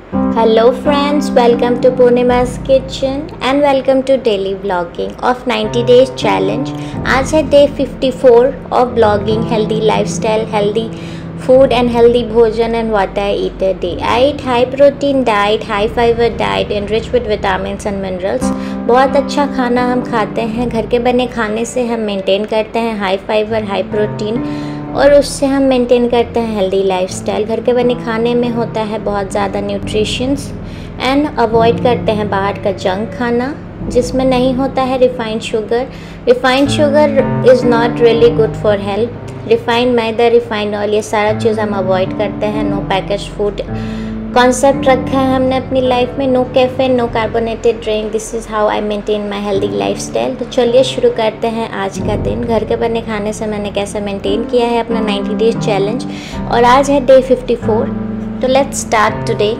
Hello friends, welcome to Purnima's Kitchen and welcome to daily vlogging of 90 days challenge. आज है day 54 of vlogging, healthy lifestyle, healthy food and healthy भोजन and what I eat a day. I eat high protein diet, high fiber diet enriched with vitamins and minerals. बहुत अच्छा खाना हम खाते हैं। घर के बने खाने से हम मेंटेन करते हैं हाई फाइबर, हाई प्रोटीन और उससे हम मेंटेन करते हैं हेल्दी लाइफस्टाइल। घर के बने खाने में होता है बहुत ज़्यादा न्यूट्रिशंस एंड अवॉइड करते हैं बाहर का जंक खाना जिसमें नहीं होता है refined sugar. Refined sugar is not really good for health. Refined maida, refined oil, ये सारा चीज़ हम अवॉइड करते हैं। नो पैकेज फूड कॉन्सेप्ट रखा है हमने अपनी लाइफ में। No caffeine, no carbonated drink. This is how I maintain my healthy lifestyle. तो चलिए शुरू करते हैं आज का दिन। घर के बने खाने से मैंने कैसे मेंटेन किया है अपना 90 डेज चैलेंज और आज है डे 54। तो लेट्स स्टार्ट टुडे।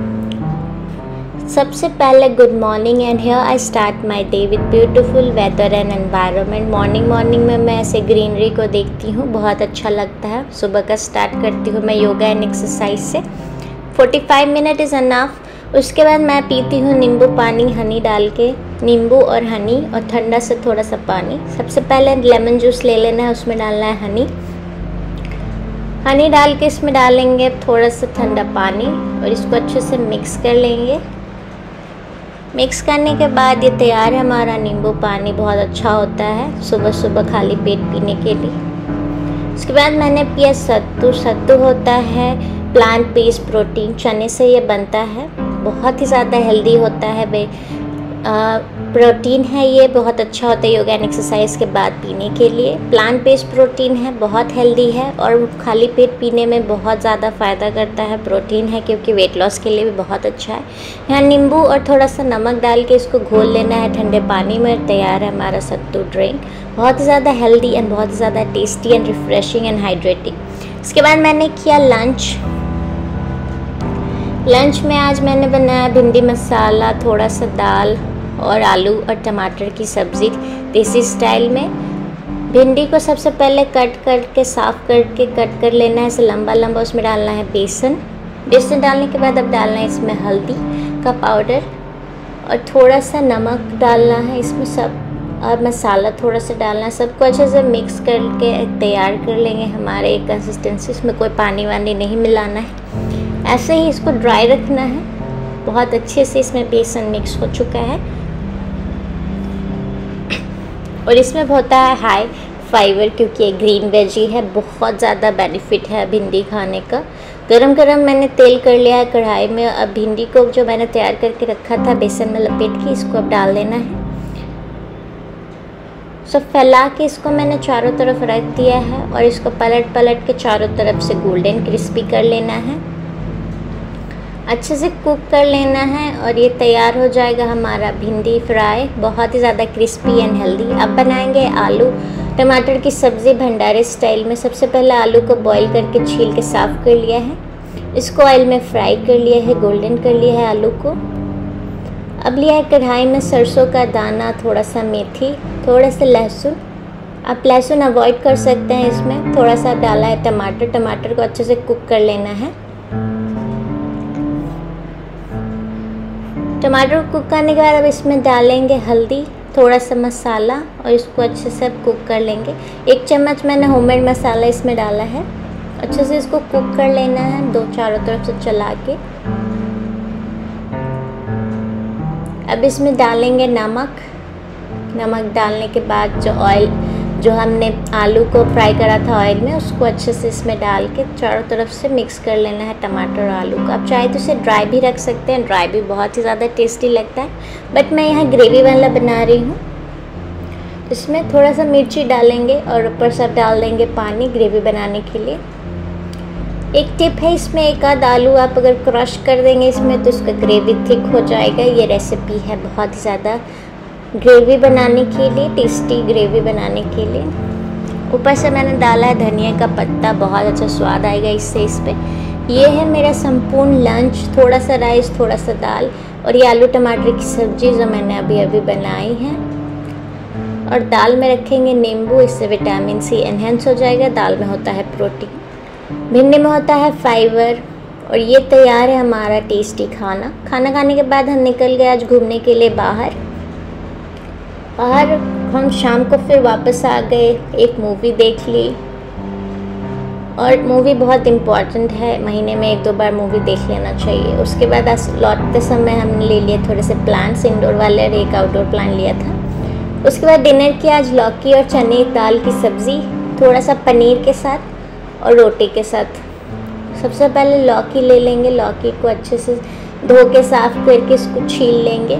सबसे पहले good morning and here I start my day with beautiful weather and environment. Morning में मैं ऐसे ग्रीनरी को देखती हूँ, बहुत अच्छा लगता है। सुबह का स्टार्ट करती हूँ मैं योगा एंड एक्सरसाइज से। 45 मिनट इज़ अनफ। उसके बाद मैं पीती हूँ नींबू पानी हनी डाल के, नींबू और हनी और ठंडा से थोड़ा सा पानी। सबसे पहले लेमन जूस ले लेना है, उसमें डालना है हनी डाल के इसमें डालेंगे थोड़ा सा ठंडा पानी और इसको अच्छे से मिक्स कर लेंगे। मिक्स करने के बाद ये तैयार है हमारा नींबू पानी। बहुत अच्छा होता है सुबह सुबह खाली पेट पीने के लिए। उसके बाद मैंने पिया सत्तू होता है प्लांट बेस्ड प्रोटीन, चने से ये बनता है। बहुत ही ज़्यादा हेल्दी होता है प्रोटीन है ये, बहुत अच्छा होता है योगा एंड एक्सरसाइज के बाद पीने के लिए। प्लांट बेस्ड प्रोटीन है, बहुत हेल्दी है और खाली पेट पीने में बहुत ज़्यादा फ़ायदा करता है। प्रोटीन है क्योंकि वेट लॉस के लिए भी बहुत अच्छा है। यहाँ नींबू और थोड़ा सा नमक डाल के इसको घोल लेना है ठंडे पानी में। तैयार है हमारा सत्तू ड्रिंक। बहुत ही ज़्यादा हेल्दी एंड बहुत ही ज़्यादा tasty and refreshing and hydrating. इसके बाद मैंने किया लंच में आज मैंने बनाया भिंडी मसाला, थोड़ा सा दाल और आलू और टमाटर की सब्ज़ी देसी स्टाइल में। भिंडी को सबसे पहले कट करके साफ़ करके कट कर लेना है ऐसे लंबा लंबा। उसमें डालना है बेसन डालने के बाद अब डालना है इसमें हल्दी का पाउडर और थोड़ा सा नमक डालना है इसमें सब और मसाला थोड़ा सा डालना है। सबको अच्छे से मिक्स करके तैयार कर लेंगे हमारे एक कंसिस्टेंसी। इसमें कोई पानी वानी नहीं मिलाना है, ऐसे ही इसको ड्राई रखना है। बहुत अच्छे से इसमें बेसन मिक्स हो चुका है और इसमें होता है हाई फाइबर क्योंकि ये ग्रीन वेजी है। बहुत ज़्यादा बेनिफिट है भिंडी खाने का। गरम मैंने तेल कर लिया है कढ़ाई में। अब भिंडी को जो मैंने तैयार करके रखा था बेसन में लपेट के, इसको अब डाल देना है। सब फैला के इसको मैंने चारों तरफ रख दिया है और इसको पलट के चारों तरफ से गोल्डन क्रिस्पी कर लेना है, अच्छे से कुक कर लेना है और ये तैयार हो जाएगा हमारा भिंडी फ्राई, बहुत ही ज़्यादा क्रिस्पी एंड हेल्दी। अब बनाएंगे आलू टमाटर की सब्ज़ी भंडारे स्टाइल में। सबसे पहले आलू को बॉईल करके छील के साफ़ कर लिया है। इसको ऑयल में फ्राई कर लिया है, गोल्डन कर लिया है आलू को। अब लिया है कढ़ाई में सरसों का दाना, थोड़ा सा मेथी, थोड़ा सा लहसुन। आप लहसुन अवॉइड कर सकते हैं इसमें। थोड़ा सा डाला है टमाटर को अच्छे से कुक कर लेना है। टमाटर को कुक करने के बाद अब इसमें डालेंगे हल्दी, थोड़ा सा मसाला और इसको अच्छे से कुक कर लेंगे। 1 चम्मच मैंने होममेड मसाला इसमें डाला है। अच्छे से इसको कुक कर लेना है दो चारों तरफ से चला के। अब इसमें डालेंगे नमक डालने के बाद जो हमने आलू को फ्राई करा था ऑयल में, उसको अच्छे से इसमें डाल के चारों तरफ से मिक्स कर लेना है टमाटर और आलू को। आप चाहे तो इसे ड्राई भी रख सकते हैं, ड्राई भी बहुत ही ज़्यादा टेस्टी लगता है, बट मैं यहाँ ग्रेवी वाला बना रही हूँ। इसमें थोड़ा सा मिर्ची डालेंगे और ऊपर से डाल देंगे पानी ग्रेवी बनाने के लिए। एक टिप है इसमें, एक आध आलू आप अगर क्रश कर देंगे इसमें तो इसका ग्रेवी थिक हो जाएगा। ये रेसिपी है बहुत ही ज़्यादा ग्रेवी बनाने के लिए, टेस्टी ग्रेवी बनाने के लिए। ऊपर से मैंने डाला है धनिया का पत्ता, बहुत अच्छा स्वाद आएगा इससे इस पर। ये है मेरा संपूर्ण लंच। थोड़ा सा राइस, थोड़ा सा दाल और ये आलू टमाटर की सब्ज़ी जो मैंने अभी बनाई है। और दाल में रखेंगे नींबू, इससे विटामिन सी एनहेंस हो जाएगा। दाल में होता है प्रोटीन, भिंडी में होता है फाइबर और ये तैयार है हमारा टेस्टी खाना। खाना खाने के बाद हम निकल गए आज घूमने के लिए बाहर। हम शाम को फिर वापस आ गए, एक मूवी देख ली। और मूवी बहुत इम्पॉर्टेंट है, महीने में 1-2 बार मूवी देख लेना चाहिए। उसके बाद आज लौटते समय हमने ले लिए थोड़े से प्लांट्स, इंडोर वाले और एक आउटडोर प्लांट लिया था। उसके बाद डिनर किया आज लौकी और चने दाल की सब्ज़ी, थोड़ा सा पनीर के साथ और रोटी के साथ। सबसे पहले लौकी ले लेंगे, लौकी को अच्छे से धो के साफ़ करके इसको छील लेंगे।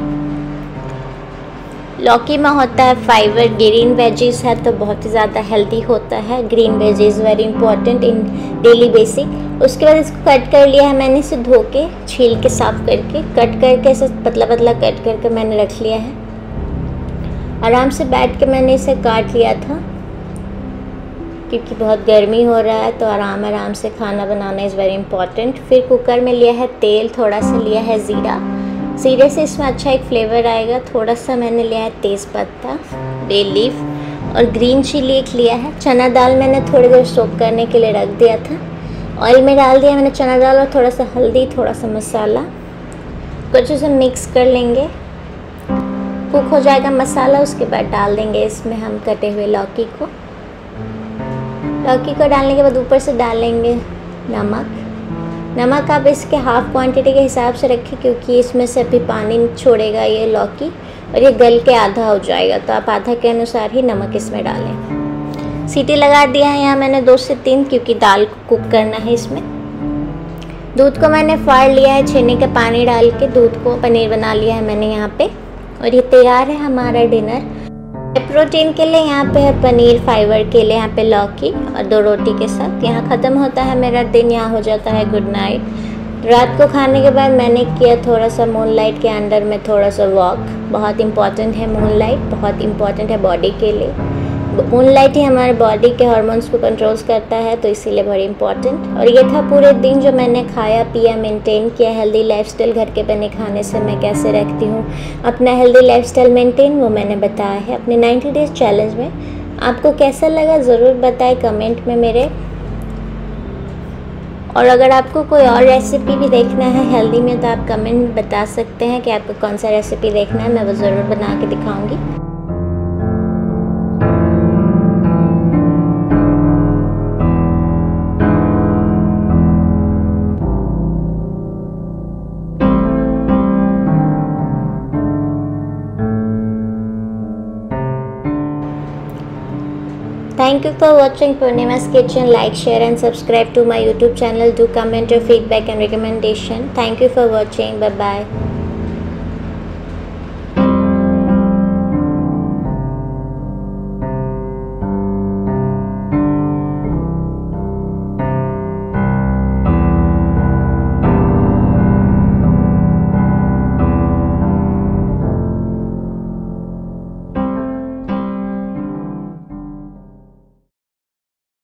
लौकी में होता है फाइबर, ग्रीन वेजीज है तो बहुत ही ज़्यादा हेल्दी होता है। Green veggies very important in daily basic. उसके बाद इसको कट कर लिया है मैंने, इसे धो के छील के साफ़ करके कट करके इसे पतला पतला कट करके मैंने रख लिया है। आराम से बैठ के मैंने इसे काट लिया था क्योंकि बहुत गर्मी हो रहा है, तो आराम से खाना बनाना इज़ वेरी इंपॉर्टेंट। फिर कुकर में लिया है तेल, थोड़ा सा लिया है ज़ीरा, ज़ीरे से इसमें अच्छा एक फ्लेवर आएगा। थोड़ा सा मैंने लिया है तेज़पत्ता, बे लीफ और ग्रीन चिली एक लिया है। चना दाल मैंने थोड़ी देर सोक करने के लिए रख दिया था। ऑयल में डाल दिया मैंने चना दाल और थोड़ा सा हल्दी, थोड़ा सा मसाला, कुछ उसे मिक्स कर लेंगे। कुक हो जाएगा मसाला, उसके बाद डाल देंगे इसमें हम कटे हुए लौकी को। लौकी को डालने के बाद ऊपर से डालेंगे नमक आप इसके हाफ़ क्वांटिटी के हिसाब से रखें क्योंकि इसमें से अभी पानी छोड़ेगा ये लौकी और ये गल के आधा हो जाएगा, तो आप आधा के अनुसार ही नमक इसमें डालें। सीटी लगा दिया है यहाँ मैंने 2 से 3 क्योंकि दाल को कुक करना है इसमें। दूध को मैंने फाड़ लिया है, छेने का पानी डाल के दूध को पनीर बना लिया है मैंने यहाँ पे। और ये तैयार है हमारा डिनर। प्रोटीन के लिए यहाँ पे है पनीर, फाइबर के लिए यहाँ पे लौकी और 2 रोटी के साथ। यहाँ ख़त्म होता है मेरा दिन, यहाँ हो जाता है गुड नाइट। रात को खाने के बाद मैंने किया थोड़ा सा मूनलाइट के अंडर में थोड़ा सा वॉक। बहुत इंपॉर्टेंट है मूनलाइट, बहुत इंपॉर्टेंट है बॉडी के लिए। मूनलाइट ही हमारे बॉडी के हार्मोन्स को कंट्रोल्स करता है, तो इसीलिए बहुत इंपॉर्टेंट। और ये था पूरे दिन जो मैंने खाया पिया, मेंटेन किया हेल्दी लाइफस्टाइल। घर के बने खाने से मैं कैसे रखती हूँ अपना हेल्दी लाइफस्टाइल मेंटेन, वो मैंने बताया है अपने 90 डेज़ चैलेंज में। आपको कैसा लगा ज़रूर बताएं कमेंट में मेरे। और अगर आपको कोई और रेसिपी भी देखना है हेल्दी में तो आप कमेंट में बता सकते हैं कि आपको कौन सा रेसिपी देखना है, मैं वो ज़रूर बना के दिखाऊँगी। Thank you for watching Purnima's Kitchen. Like, share and subscribe to my YouTube channel. Do comment your feedback and recommendation. Thank you for watching. Bye bye.